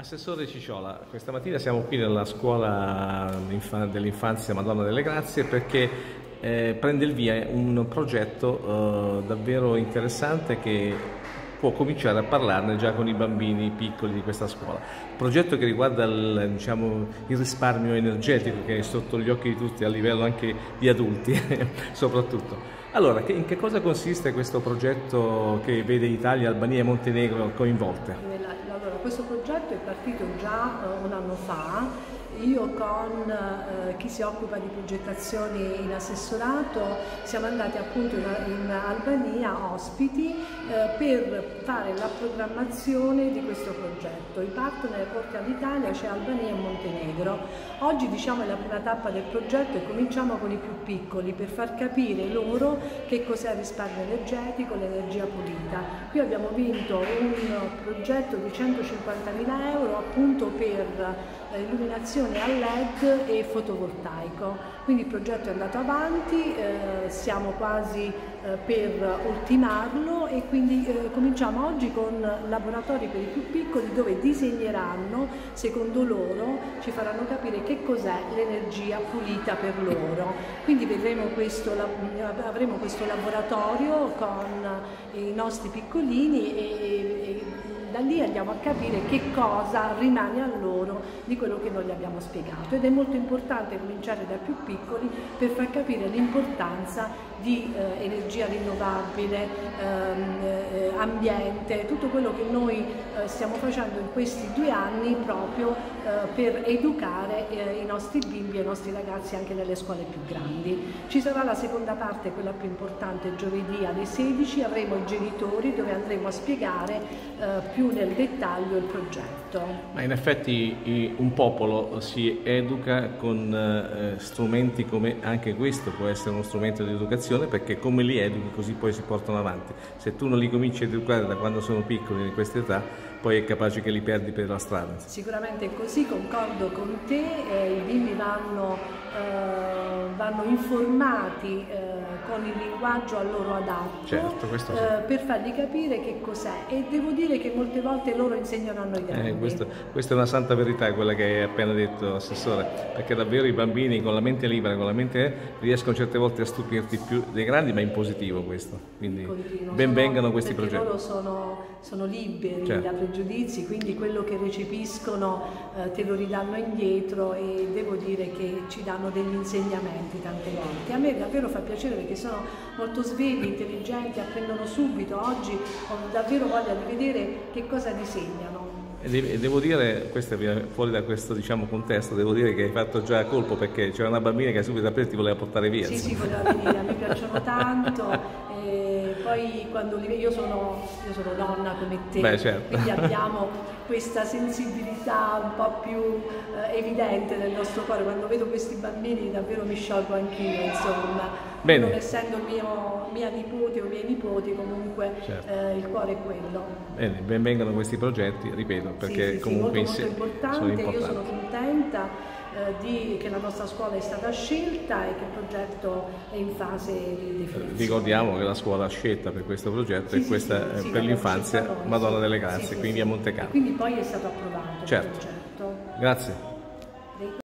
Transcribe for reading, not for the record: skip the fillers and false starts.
Assessore Ciciola, questa mattina siamo qui nella scuola dell'infanzia Madonna delle Grazie perché prende il via un progetto davvero interessante che può cominciare a parlarne già con i bambini piccoli di questa scuola. Progetto che riguarda il risparmio energetico che è sotto gli occhi di tutti a livello anche di adulti soprattutto. Allora, in che cosa consiste questo progetto che vede Italia, Albania e Montenegro coinvolte? Allora, questo progetto è partito già un anno fa. Io con chi si occupa di progettazioni in assessorato siamo andati appunto in Albania ospiti per fare la programmazione di questo progetto. I partner oltre all'Italia c'è Albania e Montenegro. Oggi diciamo è la prima tappa del progetto e cominciamo con i più piccoli per far capire loro che cos'è il risparmio energetico, l'energia pulita. Qui abbiamo vinto un progetto di 150.000 euro appunto per illuminazione a LED e fotovoltaico, quindi il progetto è andato avanti, siamo quasi per ultimarlo e quindi cominciamo oggi con laboratori per i più piccoli dove disegneranno, secondo loro, ci faranno capire che cos'è l'energia pulita per loro. Quindi avremo questo laboratorio con i nostri piccolini e da lì andiamo a capire che cosa rimane a loro di quello che noi gli abbiamo spiegato, ed è molto importante cominciare dai più piccoli per far capire l'importanza di energia rinnovabile, ambiente, tutto quello che noi stiamo facendo in questi 2 anni proprio per educare i nostri bimbi e i nostri ragazzi anche nelle scuole più grandi. Ci sarà la seconda parte, quella più importante, giovedì alle 16, avremo i genitori dove andremo a spiegare più nel dettaglio il progetto. Ma in effetti un popolo si educa con strumenti come anche questo può essere uno strumento di educazione, perché come li educhi così poi si portano avanti. Se tu non li cominci a educare da quando sono piccoli in questa età, poi è capace che li perdi per la strada. Sicuramente è così, concordo con te, i bimbi vanno informati con il linguaggio a loro adatto, certo, questo sì. Per fargli capire che cos'è, e devo dire che molte volte loro insegnano a noi grandi. Questa è una santa verità, quella che hai appena detto, Assessore, perché davvero i bambini con la mente libera, con la mente riescono certe volte a stupirti più dei grandi, ma in positivo questo, quindi ben vengano questi progetti. Loro sono liberi, certo, da pregiudizi, quindi quello che recepiscono te lo ridanno indietro, e devo dire che ci danno degli insegnamenti tante volte. A me davvero fa piacere perché sono molto svegli, intelligenti, apprendono subito. Oggi ho davvero voglia di vedere che cosa disegnano. E devo dire, questo fuori da questo contesto, devo dire che hai fatto già a colpo, perché c'era una bambina che subito aprile ti voleva portare via. Sì, voleva venire, a me piacciono tanto. Poi quando io sono donna come te, beh, certo, quindi abbiamo questa sensibilità un po' più evidente nel nostro cuore. Quando vedo questi bambini davvero mi sciolgo anch'io, insomma. Bene. Non essendo mia nipote o miei nipoti, comunque certo, il cuore è quello. Bene, ben vengano questi progetti, ripeto, perché comunque molto importante. sono importanti. Io sono contenta che la nostra scuola è stata scelta e che il progetto è in fase di definizione. Ricordiamo che la scuola scelta per questo progetto è questa per l'infanzia Madonna delle Grazie, qui in via Monte Carlo. E quindi poi è stato approvato, certo, il progetto. Grazie.